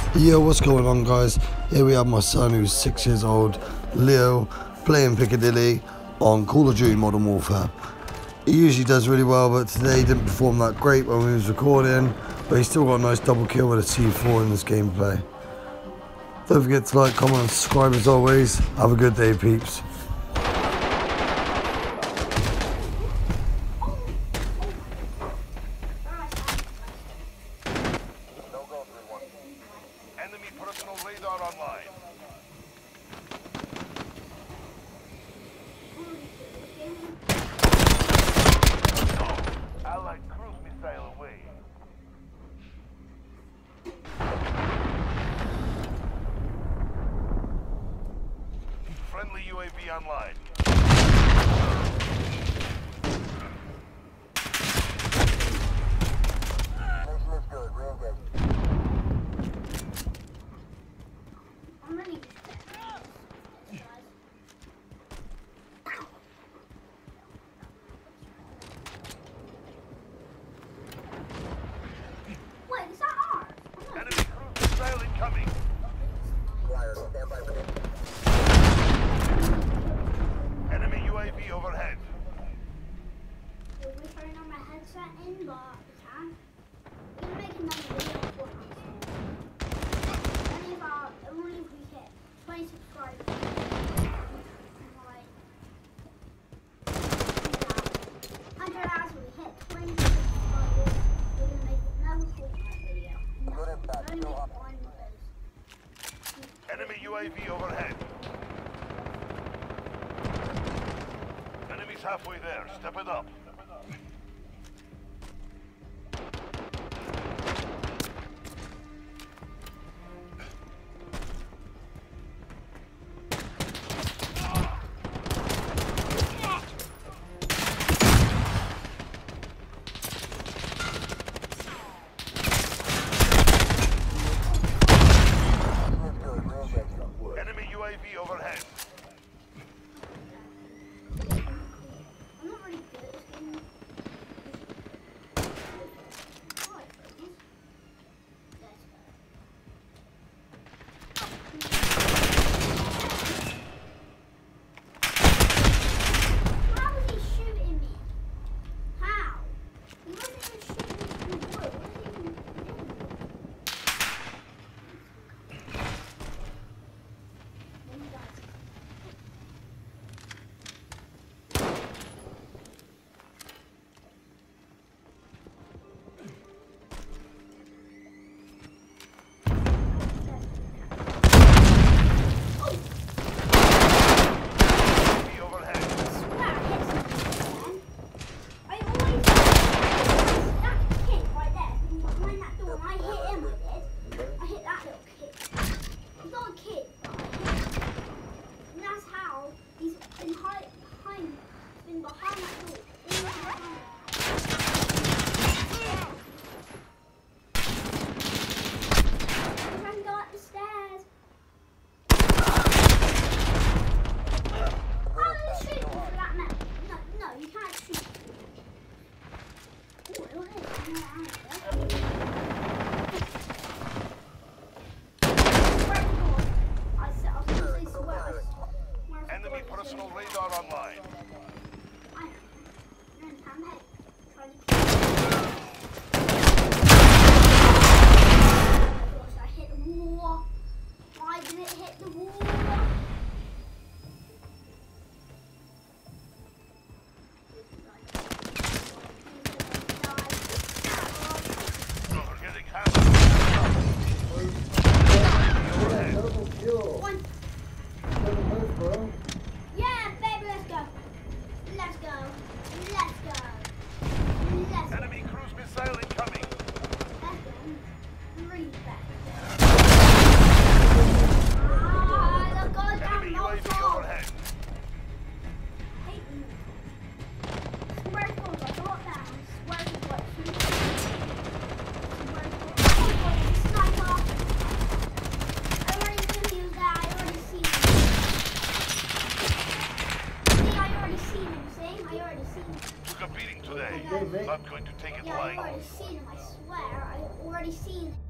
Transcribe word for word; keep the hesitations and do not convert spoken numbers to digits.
Yo, what's going on, guys? Here we have my son who's six years old, Leo, playing Piccadilly on Call of Duty Modern Warfare. He usually does really well, but today he didn't perform that great when we was recording, but he still got a nice double kill with a C four in this gameplay. Don't forget to like, comment, and subscribe as always. Have a good day, peeps. Enemy personal radar online. Allied cruise missile away. Friendly U A V online. Coming. Enemy U A V overhead. We're turning on my headset in, but we can. We're making another video for us. Only about, only if we hit twenty subscribers. Like, one hundred hours we hit twenty subscribers. We're going to make another Fortnite video. No, we're only make one of those. Enemy U A V overhead. Enemy's halfway there. Step it up. Enemy U A V overhead. I'm not really good at this game. Oh, how was he shooting me? How? He wasn't even shooting me through the wood. What was he even doing? Enemy personal radar online. I hit the wall. Why did it hit the wall? Getting half. One. Yeah, baby, let's go. Let's go. Let's go. Let's go. Enemy cruise missile incoming. Let's go. Breathe back. Ah, the goal down. Enemy U No A V fault. overhead. Hate you. Swear to God, I got that. Swear to God. Swear to God. Sniper. I already knew he was there. I already seen him. See, I already seen him. See, I already seen him. Took a beating today. I know. I'm going to take it Yeah, I lying. already seen him. I swear, I already seen him.